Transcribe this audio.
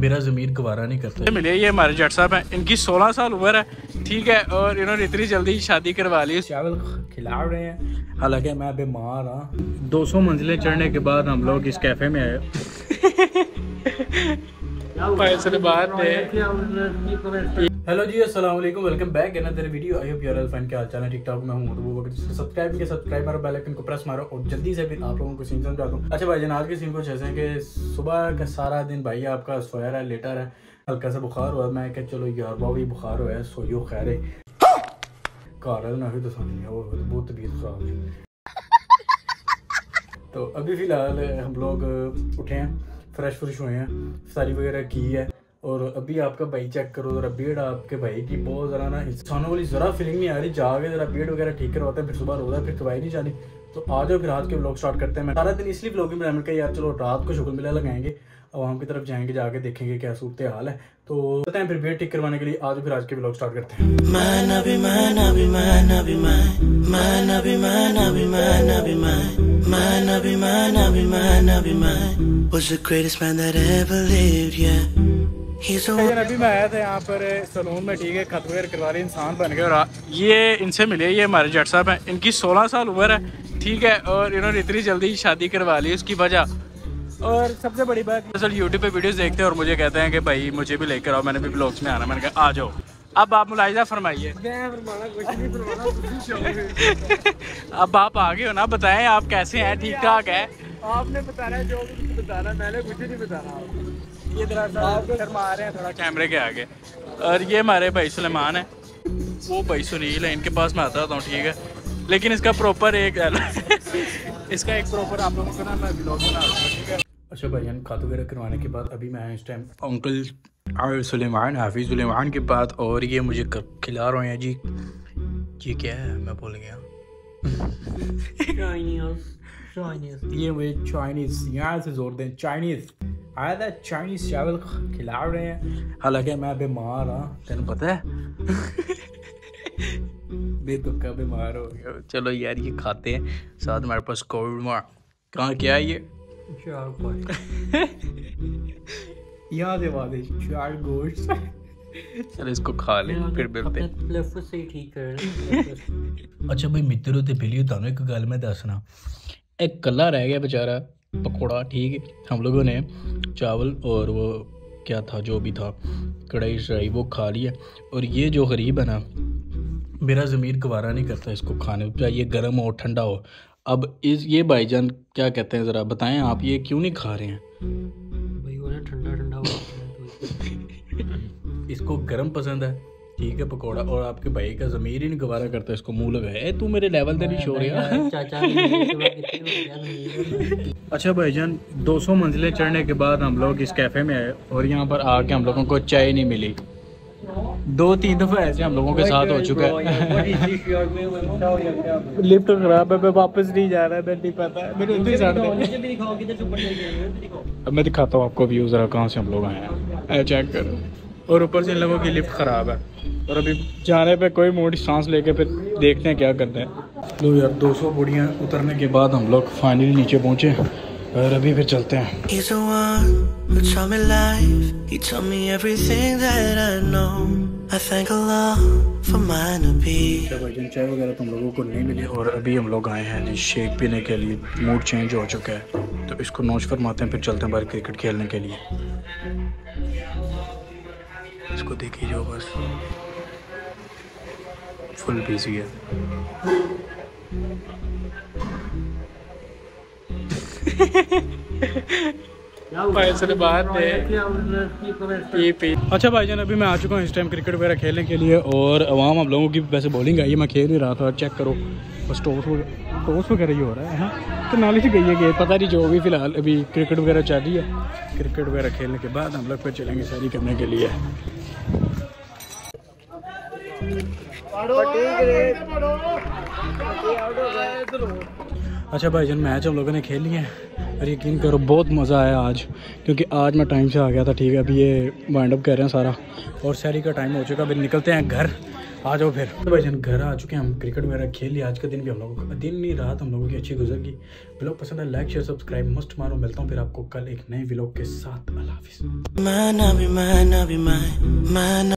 मेरा ज़मीर गवारा नहीं करता। मिले ये हमारे जट साहब हैं, इनकी 16 साल उम्र है, ठीक है, और इन्होंने इतनी जल्दी शादी करवा ली। चावल खिला रहे हैं, हालांकि मैं बीमार हूँ। 200 मंजिलें चढ़ने के बाद हम लोग इस कैफ़े में आए। हेलो जी, अस्सलाम वालेकुम, welcome back another video. I hope you are all fine. क्या हाल चाल है? ठीक ठाक मैं हूँ। तो वो सब्सक्राइब मारो, बेल आइकन को प्रेस मारो और जल्दी से फिर आप लोगों को सीन समझाता हूँ। अच्छा भाई जान, आज के सीन कुछ ऐसे हैं कि सुबह का सारा दिन भाई आपका सोया है, लेटा है, हल्का सा बुखार हुआ। मैं क्या चलो यार बाबा बुखार हुआ है, सोयो खैर है घर ना तो समझ वो बहुत तबीयत खराब है। तो अभी फ़िलहाल हम लोग उठे हैं, फ्रेश हुए हैं, सारी वगैरह की है। और अभी आपका भाई चेक करो ज़रा बेड आपके भाई की बहुत ज़रा ना इंसानों वाली ज़रा फीलिंग नहीं आ रही। जाके ज़रा बेड वगैरह ठीक करवाते हैं, फिर सुबह रोता है, फिर दवाई नहीं जानी। तो आ जाओ फिर आज के व्लॉग स्टार्ट करते हैं। मैं सारा दिन इसलिए व्लॉगिंग में रहने का यार चलो रात को शुक्र मिला लगाएंगे, आवाम की तरफ जाएंगे, जाके देखेंगे क्या सूरत हाल है। तो पता है फिर बेड ठीक करवाने के लिए आज फिर आज के व्लॉग स्टार्ट करते हैं। अभी मैं आया था यहाँ पर सलून में, ठीक है, खत वगैरह करवा रहे इंसान बन गए। और ये इनसे मिले ये हमारे जट साहब हैं, इनकी 16 साल उम्र है, ठीक है, और इन्होंने इतनी जल्दी शादी करवा ली उसकी वजह। और सबसे बड़ी बात, असल यूट्यूब पे वीडियोस देखते हैं और मुझे कहते हैं कि भाई मुझे भी लेकर आओ, मैंने भी ब्लॉग्स में आना। मैंने कहा आ जाओ। अब आप मुलाहिजा फरमाइए। अब आप आगे हो ना, बताएं आप कैसे हैं, ठीक ठाक है? आपने बताना है जो कुछ बताना, मैंने कुछ नहीं बताना। ये आप शर्मा रहे हैं थोड़ा कैमरे के आगे। और ये हमारे भाई सुलेमान है, वो भाई सुनील है, इनके पास मैं आता हूँ, ठीक है, लेकिन इसका प्रॉपर एक इसका एक प्रॉपर आप लोगों को ना मैं ब्लॉग बना रहा हूँ, ठीक है। अच्छा भाईजान, खात वगैरह करवाने के बाद अभी मैं इस टाइम अंकल सुलेमान, हाफिज़ सुलेमान के बाद, और ये मुझे खिला रहे हैं जी। ये क्या है, मैं भूल गया। ये मुझे चाइनीज़, यहाँ से जोर दें, चाइनीज़ आया था, चाइनीज़ चावल खिला रहे हैं, हालांकि मैं बीमार हूँ, तेन पता है। बेतुका बीमार हो गया। चलो यार ये खाते हैं, साथ हमारे पास कौरमा। कहाँ क्या है ये? यहाँ से बात है, चार गोश्त। चलो इसको खा ले फिर मिलते हैं। ठीक कर। अच्छा भाई मित्रों ते पहले तो एक गल मैं दसना, एक कला रह गया बेचारा पकौड़ा, ठीक है। हम लोगों ने चावल और वो क्या था जो भी था कढ़ाई शढ़ाई वो खा लिया। और ये जो गरीब है ना, मेरा ज़मीर गवारा नहीं करता इसको खाने, चाहिए गर्म हो ठंडा हो। अब ये भाईजान क्या कहते हैं ज़रा बताएं आप, ये क्यों नहीं खा रहे हैं? भाई वो ना ठंडा ठंडा हो इसको गर्म पसंद है, ठीक है, पकौड़ा। और आपके भाई का ज़मीर ही नहीं गवारा करता इसको, मुँह लगा तू मेरे लेवल पे नहीं शो रहा। अच्छा भाईजान, 200 मंजिलें चढ़ने के बाद हम लोग इस कैफ़े में आए और यहाँ पर आके हम लोगों को चाय नहीं मिली। 2-3 दफ़ा ऐसे हम लोगों के साथ हो चुका है। लिफ्ट खराब है, मैं वापस नहीं जा रहा, मैं नहीं पता है, मेरे उधर साइड अब मैं दिखाता हूँ आपको व्यू ज़रा कहाँ से हम लोग आए हैं, चेक करो। और ऊपर से इन लोगों की लिफ्ट ख़राब है और अभी जाने पे कोई मोटी सांस लेके फिर देखते हैं क्या करते हैं। लो यार 200 बुढ़ियाँ उतरने के बाद हम लोग फाइनली नीचे पहुँचे और अभी फिर चलते हैं। भाईजान चाय वगैरह तुम लोगों को नहीं मिली और अभी हम लोग आए हैं जी शेक पीने के लिए। मूड चेंज हो चुका है तो इसको नोच फरमाते हैं, फिर चलते हैं बाहर क्रिकेट खेलने के लिए। इसको देखिए जो बस फुल बिजी है। अच्छा भाईजान, अभी मैं आ चुका हूँ इस टाइम क्रिकेट वगैरह खेलने के लिए और अवाम हम लोगों की वैसे बॉलिंग आई है, मैं खेल नहीं रहा था। चेक करो बस टॉस वगैरह ही हो रहा है तो नॉलेज गई है कि पता नहीं जो भी फ़िलहाल अभी क्रिकेट वगैरह चल रही है। क्रिकेट वगैरह खेलने के बाद हम लोग फिर चलेंगे सैरी करने के लिए। अच्छा भाईजान, मैच हम लोगों ने खेल लिया है और यकीन करो बहुत मज़ा आया आज, क्योंकि आज मैं टाइम से आ गया था, ठीक है। अभी ये वाइंड अप कर रहे हैं सारा और सैरी का टाइम हो चुका, अभी निकलते हैं घर आ जाओ फिर। तो भाईजान घर आ चुके हैं हम, क्रिकेट वगैरह खेल लिया। आज का दिन भी हम लोगों को, दिन नहीं रात हम लोगों की अच्छी गुजर गई। व्लॉग पसंद है लाइक शेयर सब्सक्राइब मस्ट मारो। मिलता हूँ फिर आपको कल एक नए व्लॉग के साथ। अल्लाह हाफिज़।